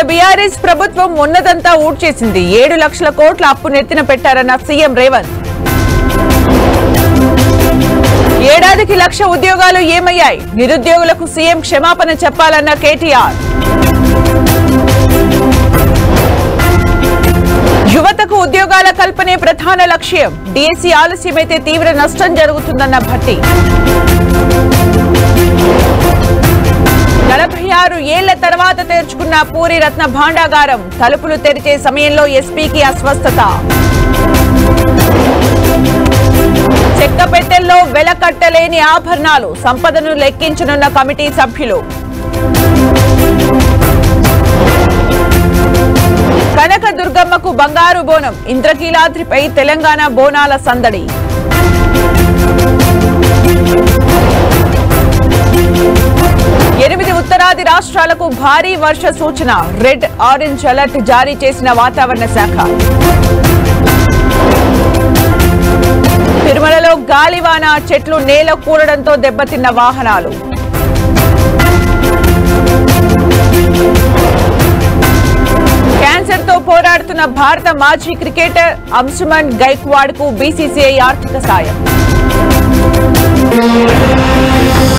BRS ప్రభుత్వం ఉన్నదంతా ఊడ్చేసింది. 7 లక్షల కోట్ల అప్పు నెత్తిన పెట్టారన్న సీఎం రేవంత్. ఏడాదికి 1,00,000 ఉద్యోగాలు ఏమయ్యాయి? నిరుద్యోగులకు సీఎం క్షమాపణ చెప్పాలన్న కేటీఆర్. యువతకు ఉద్యోగాల కల్పనే ప్రధాన లక్ష్యం. డిఎస్సీ ఆలస్యమైతే తీవ్ర నష్టం జరుగుతుందన్న భట్టి. 46 ఏళ్ల తర్వాత తెరుచుకున్న పూరి రత్న భాండాగారం. తలుపులు తెరిచే సమయంలో ఎస్పీకి అస్వస్థత. చెక్క పెట్టెల్లో వెలకట్టలేని ఆభరణాలు. సంపదను లెక్కించనున్న కమిటీ సభ్యులు. కనక దుర్గమ్మకు బంగారు బోనం. ఇంద్రకీలాద్రిపై తెలంగాణ బోనాల సందడి. ఎనిమిది ఉత్తరాది రాష్ట్రాలకు భారీ వర్ష సూచన. రెడ్, ఆరెంజ్ అలర్ట్ జారీ చేసిన వాతావరణ శాఖ. తిరుమలలో గాలివాన, చెట్లు నేల కూలడంతో దెబ్బతిన్న వాహనాలు. క్యాన్సర్ తో పోరాడుతున్న భారత మాజీ క్రికెటర్ అంశుమన్ గైక్వాడ్ కు బీసీసీఐ ఆర్థిక సాయం.